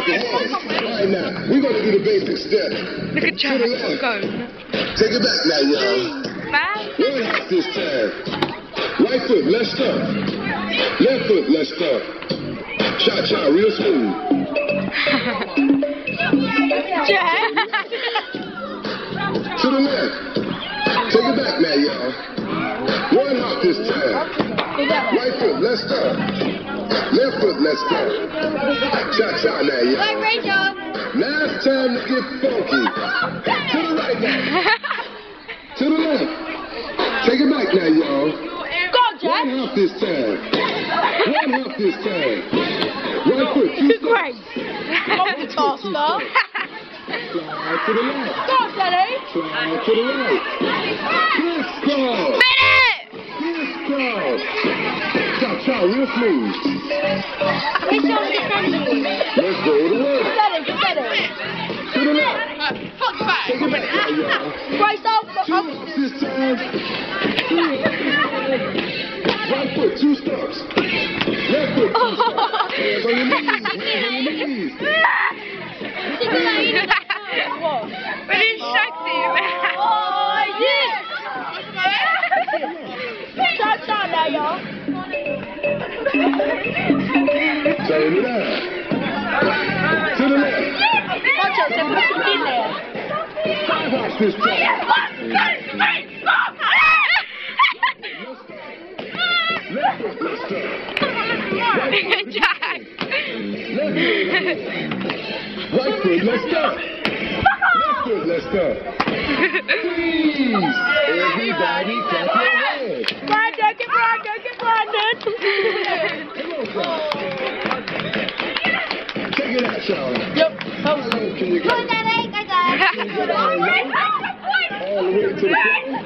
fucking hands. Right now, we're gonna do the basic steps. Look at Jack, go. Take it back now, y'all. One hop this time. Right foot, let's start. Left foot, let's start. Cha-cha, real smooth. Jack. To the left. Take it back now, y'all. One hop this time. Right foot, let's start. Left foot, let's start. Cha-cha now, y'all. Now it's time to get funky. To the right now. To the left. Take it back now, y'all. Go, Jack. One hop this time. One hop this time. Right foot, two Great. Slide to the left. Go, Daddy. Slide to the right. Crisscross. Crisscross. Cha-cha, real smooth. Let's go to work. To the left. Take it back now, y'all. Two hops this time. Right foot, two stumps. Left foot, two stumps. Hands on your knees. Hands on your knees. But it's sexy, man. Cha-cha now, y'all. Turn it out. To the left. Watch out, they're pushing in there. Five hops this time. Left foot, let's start. Jack. Right foot, let's start. Left foot, let's start. Please, everybody clap your hands. Brandon. Come on, check it out, y'all. Yep. Can you go all the way to the floor?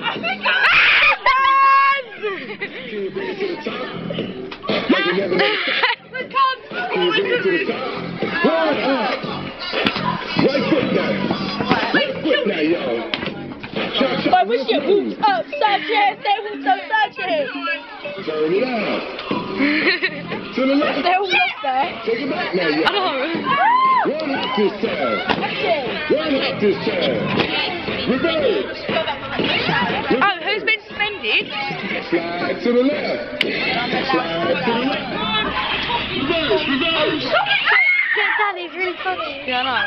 Can you bring it to the top? Like you never let it stop. Can you bring it to the top? One up. Right foot now. Right foot now, y'all. Cha-cha. But we should boots up, Sanchez. They boots up, Sanchez. Turn it out. To the left. They will look there. Take it back now, y'all. One hop this time. One hop this time. Reverse. Oh, who's been suspended? Slide to the left. Slide to the right. Reverse. Daddy's really funny. Yeah, I know.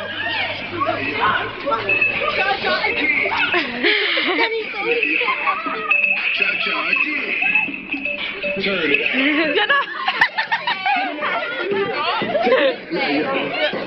Cha-cha again. Turn it out. You know? Take it back now, y'all.